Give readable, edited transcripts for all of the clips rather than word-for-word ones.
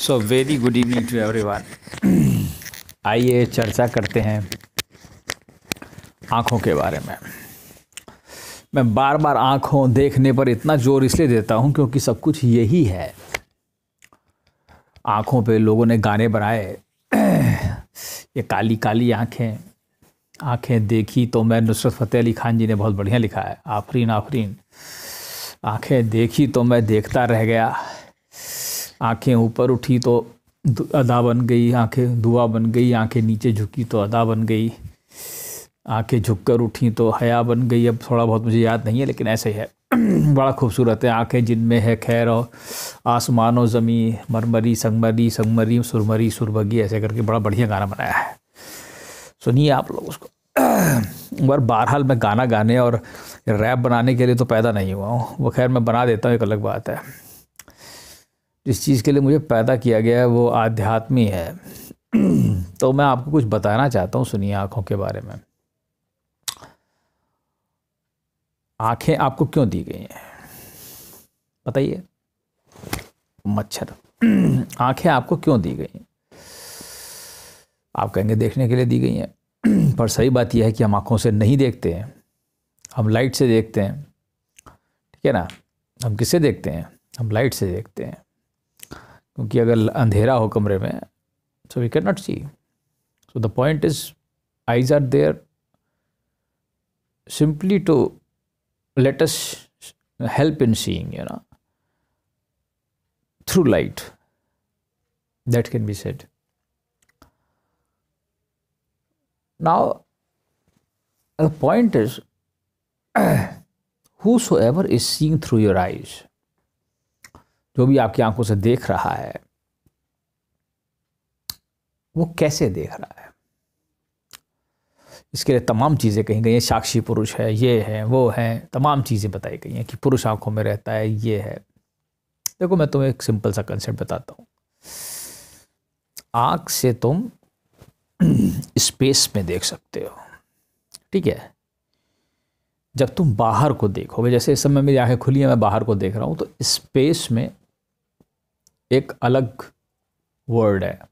So very good evening to everyone. आइए चर्चा करते हैं आँखों के बारे में। मैं बार बार आँखों देखने पर इतना जोर इसलिए देता हूँ क्योंकि सब कुछ यही है। आँखों पे लोगों ने गाने बनाए, ये काली काली आँखें, आँखें देखी तो मैं, नुसरत फ़तेह अली खान जी ने बहुत बढ़िया लिखा है, आफरीन आफरीन। आँखें देखी तो मैं देखता रह गया, आँखें ऊपर उठी तो अदा बन गई, आँखें दुआ बन गई, आँखें नीचे झुकी तो अदा बन गई, आँखें झुककर उठी तो हया बन गई। अब थोड़ा बहुत मुझे याद नहीं है लेकिन ऐसे ही है। बड़ा खूबसूरत है। आँखें जिनमें है खैर और आसमान और ज़मी, मरमरी संगमरी संगमरी सुरमरी सुरभगी, ऐसे करके बड़ा बढ़िया गाना बनाया है। सुनिए आप लोग उसको। मगर बहरहाल मैं गाना गाने और रैप बनाने के लिए तो पैदा नहीं हुआ हूँ। वो खैर मैं बना देता हूँ, एक अलग बात है। जिस चीज़ के लिए मुझे पैदा किया गया है वो आध्यात्मी है। तो मैं आपको कुछ बताना चाहता हूँ, सुनिए आँखों के बारे में। आँखें आपको क्यों दी गई हैं बताइए? मच्छर। आँखें आपको क्यों दी गई हैं? आप कहेंगे देखने के लिए दी गई हैं। पर सही बात यह है कि हम आँखों से नहीं देखते हैं, हम लाइट से देखते हैं। ठीक है ना? हम किससे देखते हैं? हम लाइट से देखते हैं, क्योंकि अगर अंधेरा हो कमरे में so we cannot see. So the point is, eyes are there simply to let us help in seeing, through light. That can be said. Now, the point is, whosoever is seeing through your eyes, जो भी आपकी आंखों से देख रहा है, वो कैसे देख रहा है? इसके लिए तमाम चीज़ें कही गई हैं। साक्षी पुरुष है, ये है, वो है, तमाम चीज़ें बताई गई हैं कि पुरुष आंखों में रहता है, ये है। देखो मैं तुम्हें एक सिंपल सा कंसेप्ट बताता हूँ। आँख से तुम स्पेस में देख सकते हो, ठीक है? जब तुम बाहर को देखोगे, जैसे इस समय मेरी आंखें खुली हैं, मैं बाहर को देख रहा हूँ, तो स्पेस में एक अलग वर्ड है,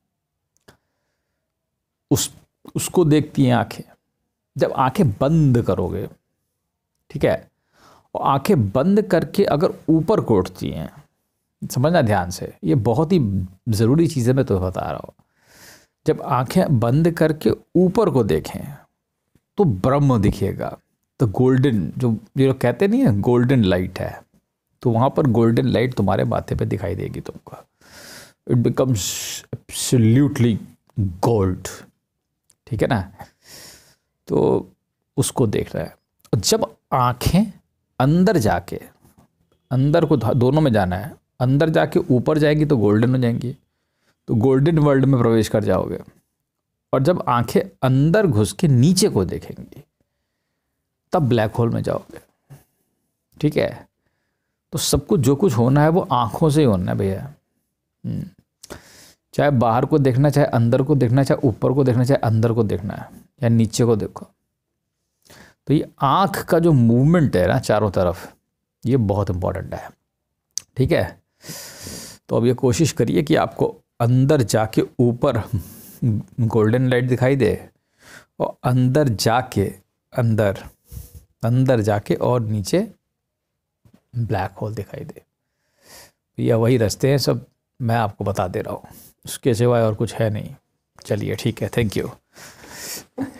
उसको देखती हैं आंखें। जब आंखें बंद करोगे, ठीक है, और आंखें बंद करके अगर ऊपर को उठती हैं, समझना ध्यान से, ये बहुत ही ज़रूरी चीज़ है, मैं तो बता रहा हूँ। जब आंखें बंद करके ऊपर को देखें तो ब्रह्म दिखेगा। तो गोल्डन, जो लोग कहते नहीं है गोल्डन लाइट है, तो वहाँ पर गोल्डन लाइट तुम्हारे माथे पे दिखाई देगी तुमको। इट बिकम्स एब्सोल्युटली गोल्ड, ठीक है ना? तो उसको देख रहा है। और जब आंखें अंदर जाके, अंदर को दोनों में जाना है, अंदर जाके ऊपर जाएंगी तो गोल्डन हो जाएंगी, तो गोल्डन वर्ल्ड में प्रवेश कर जाओगे। और जब आंखें अंदर घुस के नीचे को देखेंगी तब ब्लैक होल में जाओगे, ठीक है? तो सब कुछ, जो कुछ होना है वो आंखों से ही होना है भैया। चाहे बाहर को देखना, चाहे अंदर को देखना, चाहे ऊपर को देखना, चाहे अंदर को देखना है, या नीचे को देखो। तो ये आँख का जो मूवमेंट है ना चारों तरफ, ये बहुत इम्पोर्टेंट है, ठीक है? तो अब ये कोशिश करिए कि आपको अंदर जाके ऊपर गोल्डन लाइट दिखाई दे, और अंदर जाके और नीचे ब्लैक होल दिखाई दे। ये वही रास्ते हैं सब, मैं आपको बता दे रहा हूँ, उसके सिवाय और कुछ है नहीं। चलिए ठीक है, थैंक यू।